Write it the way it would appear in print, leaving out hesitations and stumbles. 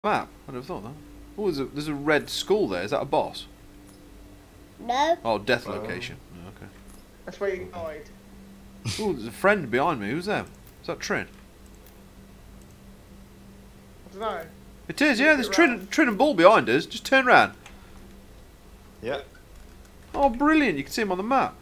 Map. I'd have thought that. Oh, there's a red skull there. Is that a boss? No. Oh, death location. Oh, okay. That's where you died. Oh, there's a friend behind me. Who's there? Is that Trin? I don't know. It is, yeah. There's Trin and Bull behind us. Just turn round. Yeah. Oh, brilliant. You can see him on the map.